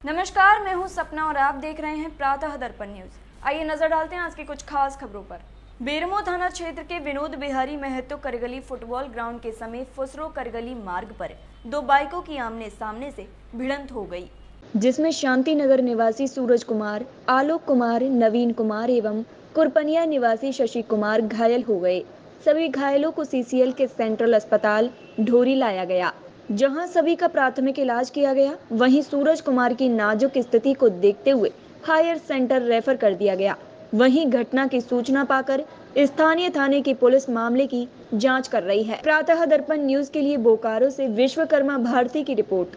नमस्कार, मैं हूं सपना और आप देख रहे हैं प्रातः दर्पण न्यूज। आइए नजर डालते हैं आज की कुछ खास खबरों पर। बेरमो थाना क्षेत्र के विनोद बिहारी महतो करगली फुटबॉल ग्राउंड के समीप फुसरो करगली मार्ग पर दो बाइकों की आमने सामने से भिड़ंत हो गई, जिसमें शांति नगर निवासी सूरज कुमार, आलोक कुमार, नवीन कुमार एवं कुरपनिया निवासी शशि कुमार घायल हो गए। सभी घायलों को सीसीएल के सेंट्रल अस्पताल ढोरी लाया गया, जहां सभी का प्राथमिक इलाज किया गया। वहीं सूरज कुमार की नाजुक स्थिति को देखते हुए हायर सेंटर रेफर कर दिया गया। वहीं घटना की सूचना पाकर स्थानीय थाने की पुलिस मामले की जांच कर रही है। प्रातः दर्पण न्यूज के लिए बोकारो से विश्वकर्मा भारती की रिपोर्ट।